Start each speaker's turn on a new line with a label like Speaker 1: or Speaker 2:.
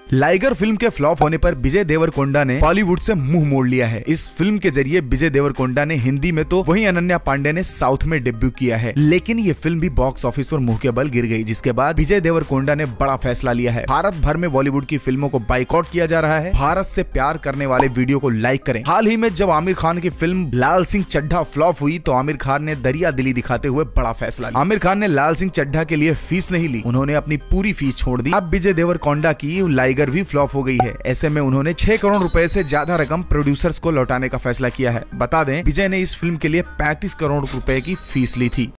Speaker 1: Liger film के flop होने पर विजय देवरकोंडा ने बॉलीवुड से मुंह मोड़ लिया है। इस फिल्म के जरिए विजय देवरकोंडा ने हिंदी में तो वहीं अनन्या पांडे ने साउथ में डेब्यू किया है, लेकिन ये फिल्म भी बॉक्स ऑफिस पर मुंह के बल गिर गई, जिसके बाद विजय देवरकोंडा ने बड़ा फैसला लिया है। भारत भर में बॉलीवुड की फिल्मों को बाइकआउट किया जा रहा है। भारत से प्यार करने वाले वीडियो को लाइक करें। हाल ही में जब आमिर खान की फिल्म लाल सिंह चड्ढा फ्लॉप हुई तो आमिर खान ने दरिया दिली दिखाते हुए बड़ा फैसला लिया। आमिर खान ने लाल सिंह चड्ढा के लिए फीस नहीं ली, उन्होंने अपनी पूरी फीस छोड़ दी। अब विजय देवरकोंडा की लाइगर भी फ्लॉप हो गई है। ऐसे में उन्होंने 6 करोड़ रुपए से ज्यादा रकम प्रोड्यूसर्स को लौटाने का फैसला किया है। बता दें, विजय ने इस फिल्म के लिए 35 करोड़ रुपए की फीस ली थी।